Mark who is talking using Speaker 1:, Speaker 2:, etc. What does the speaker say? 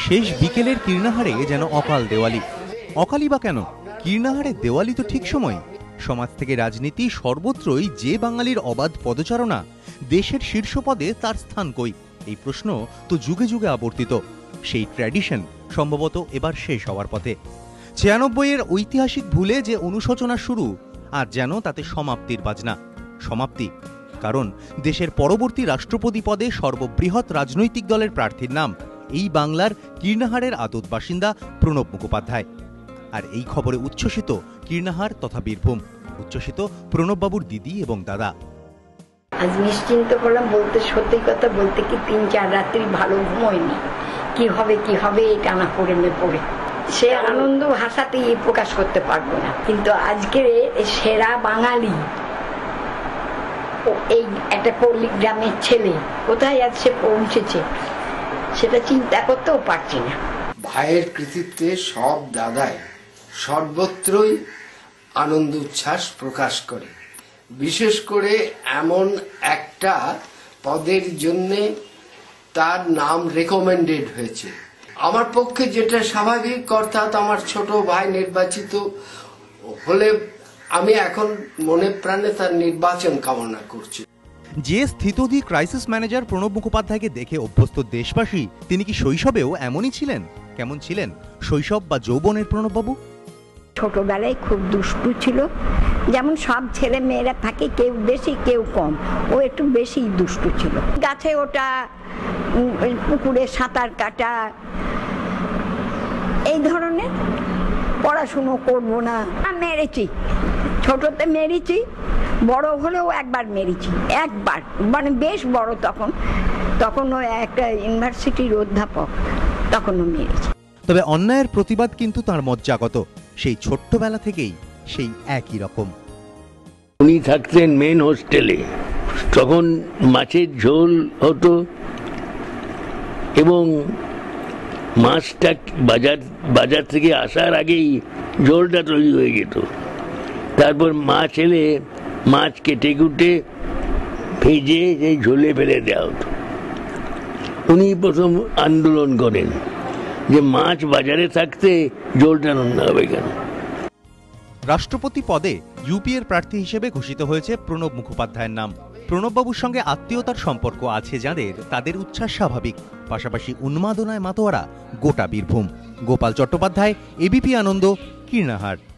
Speaker 1: শেষ বিকেলের কীর্ণাহারে যেন অকাল দেওয়ালি। অকালই বা কেন? কীর্ণাহারে দেওয়ালি তো ঠিক সময়। সমাজ থেকে রাজনীতি সর্বত্রই যে বাঙালির অবাধ পদচারণা, দেশের শীর্ষ পদে তার স্থান কই? এই প্রশ্ন তো যুগে যুগে আবর্তিত। সেই ট্র্যাডিশন সম্ভবত এবার শেষ হওয়ার পথে। 96-এর ঐতিহাসিক ভুলে যে অনুশোচনা শুরু, আর যেন তাতে সমাপ্তির বাজনা। সমাপ্তি, কারণ দেশের পরবর্তী রাষ্ট্রপতি পদে সর্ববৃহৎ রাজনৈতিক দলের প্রার্থীর নাম এই বাংলার কীর্ণাহারের আদত বাসিন্দা প্রণব মুখোপাধ্যায়। আর এই খবরে উচ্ছ্বসিত কীর্ণাহার তথা বীরভূম, উচ্ছ্বসিত প্রণববাবুর দিদি এবং দাদা।
Speaker 2: আজ নিশ্চিন্ত করলাম বলতে, সত্যি কথা বলতে কি 3-4 রাত্রি ভালো ঘুমোয়নি। কি হবে এই টানা পড়ে সে আনন্দ ভাষাতে প্রকাশ করতে পারবো না। কিন্তু আজকের সেরা বাঙালি এই একটা পল্লী গ্রামের ছেলে কোথায় আছে পৌঁছেছে সেটা চিন্তা করতেও পারছি না।
Speaker 3: ভাইয়ের কৃতিত্বে সব দাদাই সর্বত্রই আনন্দ উচ্ছ্বাস প্রকাশ করে। বিশেষ করে এমন একটা পদের জন্যে তার নাম রেকমেন্ডেড হয়েছে। আমার পক্ষে যেটা স্বাভাবিক, অর্থাৎ আমার ছোট ভাই নির্বাচিত হলে আমি এখন মনে প্রাণে তার নির্বাচন কামনা করছি।
Speaker 1: যে স্থিতধী ক্রাইসিস ম্যানেজার প্রণব মুখোপাধ্যায়কে দেখে অভ্যস্ত দেশবাসী, তিনি কি শৈশবেও এমনই ছিলেন? কেমন ছিলেন শৈশব বা যৌবনের প্রণববাবু?
Speaker 2: ছোটবেলায় খুব দুষ্টু ছিল, যেমন সব ছেলে মেয়েরা থাকে, কেউ বেশি কেউ কম। ও একটু বেশি দুষ্টু ছিল। গাছে ওঠা, পুকুরে সাঁতার কাটা, এই ধরনের। পড়াশুনো করবো না, মেরেছি, ছোটতে মেরেছি, বড় হলেও একবার মেরেছি, একবার, মানে বেশ বড় তখন ও একটা ইউনিভার্সিটির অধ্যাপক, তখনও মেরেছি।
Speaker 1: তবে অন্যায়ের প্রতিবাদ কিন্তু তার মজ্জাগত, সেই ছোট্টবেলা থেকেই সেই একই রকম।
Speaker 4: উনি থাকতেন মেন হোস্টেলে, তখন মাছের ঝোল হতো এবং মাছটা বাজার থেকে আসার আগেই ঝোলটা তৈরি হয়ে যেত। তারপর মাছ এলে মাছ কেটে কুটে ভেজে সেই ঝোলে ফেলে দেওয়া হতো। উনি প্রথম আন্দোলন করেন যে মাছ বাজারে থাকতে ঝোলটা রান্না হবে কেন।
Speaker 1: রাষ্ট্রপতি পদে ইউপিএর প্রার্থী হিসেবে ঘোষিত হয়েছে প্রণব মুখোপাধ্যায়ের নাম। প্রণববাবুর সঙ্গে আত্মীয়তার সম্পর্ক আছে যাদের, তাদের উচ্ছ্বাস স্বাভাবিক। পাশাপাশি উন্মাদনায় মাতোয়ারা গোটা বীরভূম। গোপাল চট্টোপাধ্যায়, এবিপি আনন্দ, কীর্ণাহার।